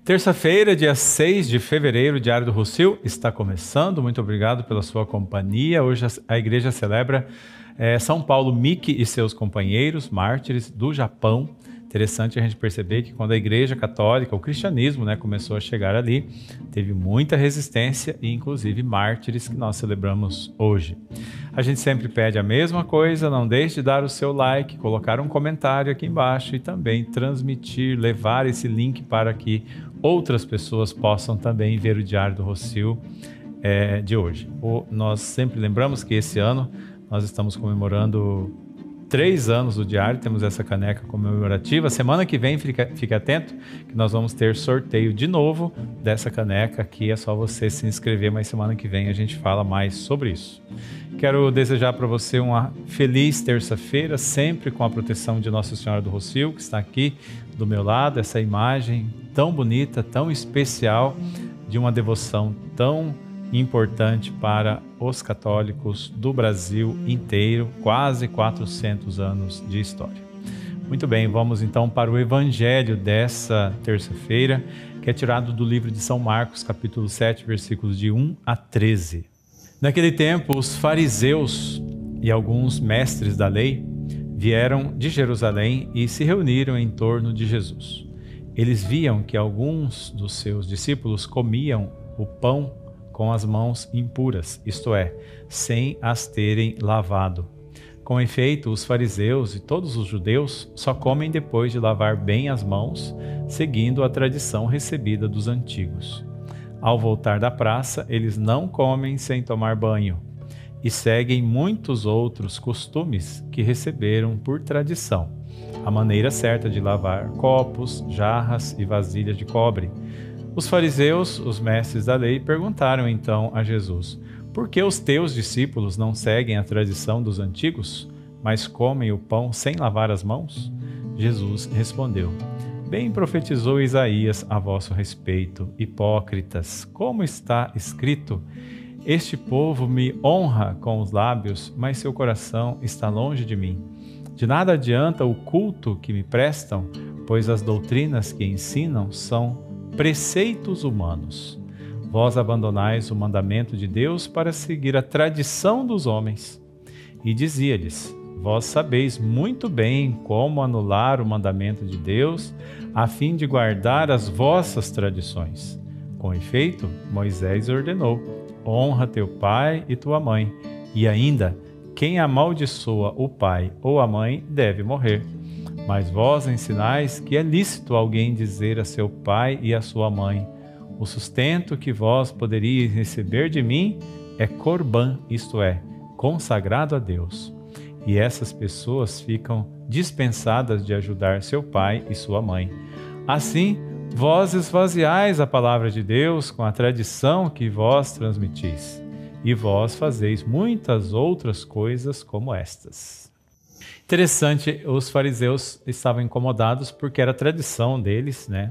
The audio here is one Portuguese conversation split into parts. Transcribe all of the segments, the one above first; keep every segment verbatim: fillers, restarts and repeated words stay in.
Terça-feira, dia seis de fevereiro, o Diário do Rossio está começando. Muito obrigado pela sua companhia. Hoje a igreja celebra é, São Paulo Miki e seus companheiros, mártires do Japão. Interessante a gente perceber que quando a igreja católica, o cristianismo, né, começou a chegar ali, teve muita resistência e inclusive mártires que nós celebramos hoje. A gente sempre pede a mesma coisa, não deixe de dar o seu like, colocar um comentário aqui embaixo e também transmitir, levar esse link para que outras pessoas possam também ver o Diário do Rossio é, de hoje. O, nós sempre lembramos que esse ano nós estamos comemorando três anos do Diário, temos essa caneca comemorativa. Semana que vem, fica, fique atento, que nós vamos ter sorteio de novo dessa caneca aqui. É só você se inscrever, mas semana que vem a gente fala mais sobre isso. Quero desejar para você uma feliz terça-feira, sempre com a proteção de Nossa Senhora do Rossio, que está aqui do meu lado, essa imagem tão bonita, tão especial, de uma devoção tão importante para os católicos do Brasil inteiro, quase quatrocentos anos de história. Muito bem, vamos então para o Evangelho dessa terça-feira, que é tirado do livro de São Marcos, capítulo sete, versículos de um a treze. Naquele tempo, os fariseus e alguns mestres da lei vieram de Jerusalém e se reuniram em torno de Jesus. Eles viam que alguns dos seus discípulos comiam o pão com as mãos impuras, isto é, sem as terem lavado. Com efeito, os fariseus e todos os judeus só comem depois de lavar bem as mãos, seguindo a tradição recebida dos antigos. Ao voltar da praça, eles não comem sem tomar banho e seguem muitos outros costumes que receberam por tradição. A maneira certa de lavar copos, jarras e vasilhas de cobre. Os fariseus, os mestres da lei, perguntaram então a Jesus: por que os teus discípulos não seguem a tradição dos antigos, mas comem o pão sem lavar as mãos? Jesus respondeu: bem profetizou Isaías a vosso respeito, hipócritas, como está escrito: este povo me honra com os lábios, mas seu coração está longe de mim. De nada adianta o culto que me prestam, pois as doutrinas que ensinam são preceitos humanos. Vós abandonais o mandamento de Deus para seguir a tradição dos homens. E dizia-lhes: vós sabeis muito bem como anular o mandamento de Deus, a fim de guardar as vossas tradições. Com efeito, Moisés ordenou: honra teu pai e tua mãe, e ainda, quem amaldiçoa o pai ou a mãe deve morrer. Mas vós ensinais que é lícito alguém dizer a seu pai e a sua mãe: o sustento que vós poderíeis receber de mim é corbã, isto é, consagrado a Deus. E essas pessoas ficam dispensadas de ajudar seu pai e sua mãe. Assim, vós esvaziais a palavra de Deus com a tradição que vós transmitis, e vós fazeis muitas outras coisas como estas. Interessante, os fariseus estavam incomodados porque era tradição deles, né,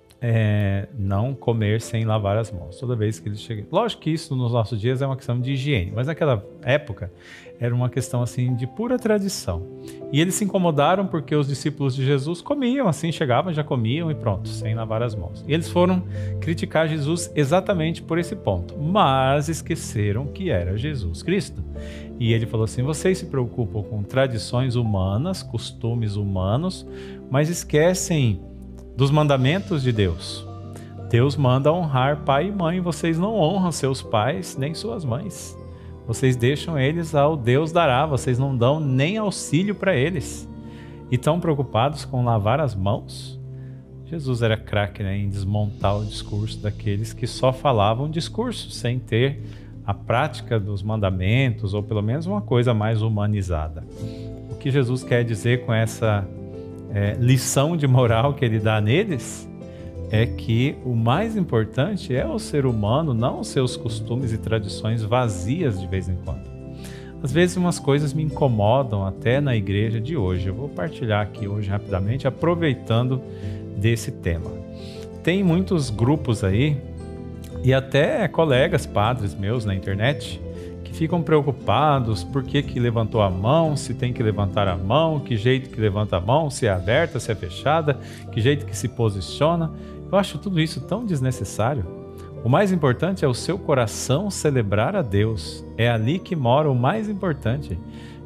é, não comer sem lavar as mãos, toda vez que eles chegam. Lógico que isso nos nossos dias é uma questão de higiene, mas naquela época era uma questão assim de pura tradição. E eles se incomodaram porque os discípulos de Jesus comiam assim, chegavam, já comiam e pronto, sem lavar as mãos. E eles foram criticar Jesus exatamente por esse ponto, mas esqueceram que era Jesus Cristo. E ele falou assim: vocês se preocupam com tradições humanas, costumes humanos, mas esquecem dos mandamentos de Deus. Deus manda honrar pai e mãe, vocês não honram seus pais nem suas mães. Vocês deixam eles ao Deus dará, vocês não dão nem auxílio para eles. E estão preocupados com lavar as mãos? Jesus era craque, né, em desmontar o discurso daqueles que só falavam discurso, sem ter a prática dos mandamentos, ou pelo menos uma coisa mais humanizada. O que Jesus quer dizer com essa é, lição de moral que ele dá neles é que o mais importante é o ser humano, não os seus costumes e tradições vazias de vez em quando. Às vezes umas coisas me incomodam até na igreja de hoje. Eu vou partilhar aqui hoje rapidamente, aproveitando desse tema. Tem muitos grupos aí, e até colegas padres meus na internet, que ficam preocupados por que que levantou a mão, se tem que levantar a mão, que jeito que levanta a mão, se é aberta, se é fechada, que jeito que se posiciona. Eu acho tudo isso tão desnecessário. O mais importante é o seu coração celebrar a Deus. É ali que mora o mais importante.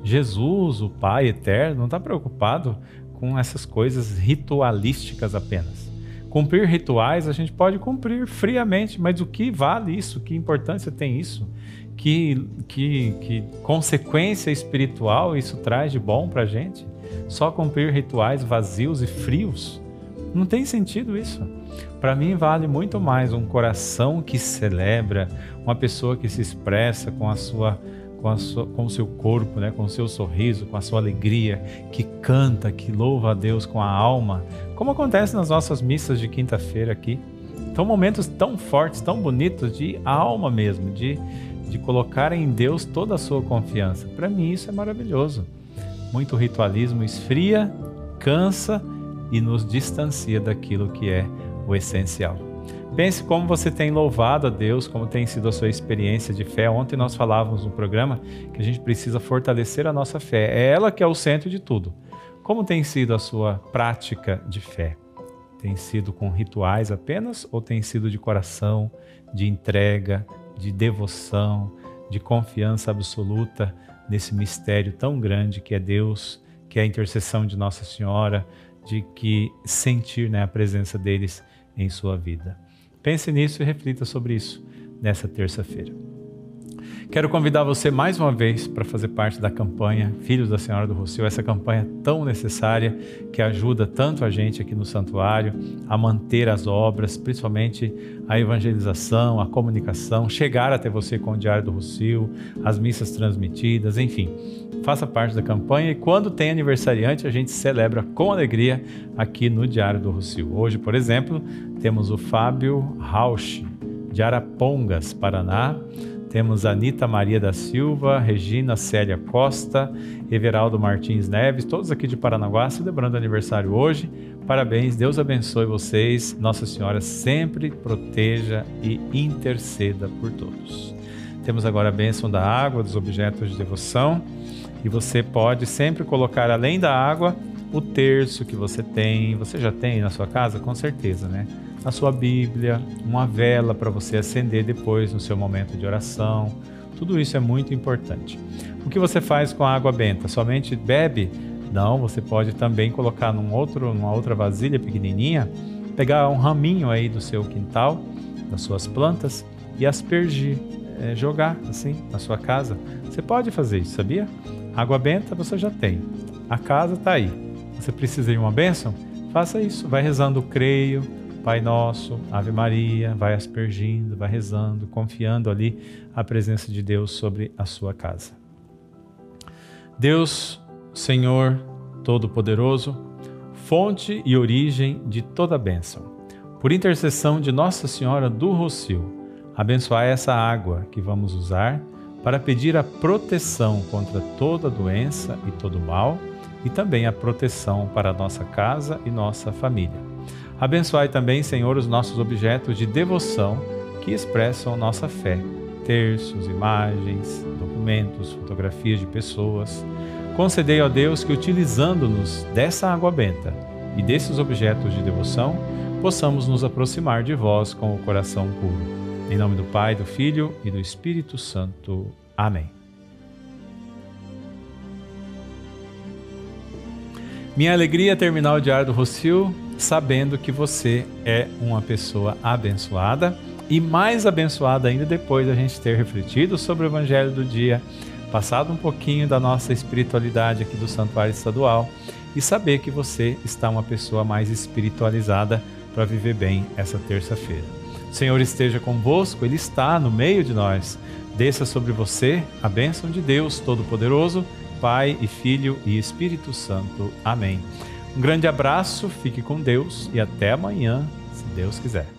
Jesus, o Pai eterno, não está preocupado com essas coisas ritualísticas apenas. Cumprir rituais a gente pode cumprir friamente, mas o que vale isso? Que importância tem isso? Que, que, que consequência espiritual isso traz de bom para a gente? Só cumprir rituais vazios e frios? Não tem sentido isso. Para mim vale muito mais um coração que celebra, uma pessoa que se expressa com a sua, com, a sua, com o seu corpo, né? Com o seu sorriso, com a sua alegria, que canta, que louva a Deus com a alma, como acontece nas nossas missas de quinta-feira aqui. São momentos tão fortes, tão bonitos, de alma mesmo, de, de colocar em Deus toda a sua confiança. Para mim isso é maravilhoso. Muito ritualismo esfria, cansa e nos distancia daquilo que é o essencial. Pense como você tem louvado a Deus, como tem sido a sua experiência de fé. Ontem nós falávamos no programa que a gente precisa fortalecer a nossa fé. É ela que é o centro de tudo. Como tem sido a sua prática de fé? Tem sido com rituais apenas ou tem sido de coração, de entrega, de devoção, de confiança absoluta nesse mistério tão grande que é Deus, que é a intercessão de Nossa Senhora, de que sentir, né, a presença deles em sua vida. Pense nisso e reflita sobre isso nessa terça-feira. Quero convidar você mais uma vez para fazer parte da campanha Filhos da Senhora do Rossio, essa campanha tão necessária que ajuda tanto a gente aqui no santuário a manter as obras, principalmente a evangelização, a comunicação, chegar até você com o Diário do Rossio, as missas transmitidas, enfim. Faça parte da campanha e quando tem aniversariante a gente celebra com alegria aqui no Diário do Rossio. Hoje, por exemplo, temos o Fábio Rauch, de Arapongas, Paraná. Temos a Anita Maria da Silva, Regina Célia Costa, Everaldo Martins Neves, todos aqui de Paranaguá celebrando aniversário hoje. Parabéns, Deus abençoe vocês. Nossa Senhora sempre proteja e interceda por todos. Temos agora a bênção da água, dos objetos de devoção. E você pode sempre colocar, além da água, o terço que você tem. Você já tem na sua casa? Com certeza, né? A sua Bíblia, uma vela para você acender depois no seu momento de oração. Tudo isso é muito importante. O que você faz com a água benta? Somente bebe? Não, você pode também colocar num outro, numa outra vasilha pequenininha, pegar um raminho aí do seu quintal, das suas plantas e aspergir, é, jogar assim na sua casa. Você pode fazer isso, sabia? Água benta você já tem. A casa está aí. Você precisa de uma bênção? Faça isso. Vai rezando o creio, Pai Nosso, Ave Maria, vai aspergindo, vai rezando, confiando ali a presença de Deus sobre a sua casa. Deus, Senhor Todo-Poderoso, fonte e origem de toda bênção, por intercessão de Nossa Senhora do Rossio, abençoai essa água que vamos usar para pedir a proteção contra toda doença e todo mal e também a proteção para a nossa casa e nossa família. Abençoai também, Senhor, os nossos objetos de devoção que expressam nossa fé, terços, imagens, documentos, fotografias de pessoas. Concedei, ó Deus, que utilizando-nos dessa água benta e desses objetos de devoção, possamos nos aproximar de vós com o coração puro. Em nome do Pai, do Filho e do Espírito Santo. Amém. Minha alegria é terminar o Diário do Rossio sabendo que você é uma pessoa abençoada e mais abençoada ainda depois da gente ter refletido sobre o Evangelho do dia, passado um pouquinho da nossa espiritualidade aqui do Santuário Estadual e saber que você está uma pessoa mais espiritualizada para viver bem essa terça-feira. O Senhor esteja convosco, Ele está no meio de nós. Desça sobre você a bênção de Deus Todo-Poderoso, Pai e Filho e Espírito Santo. Amém. Um grande abraço, fique com Deus e até amanhã, se Deus quiser.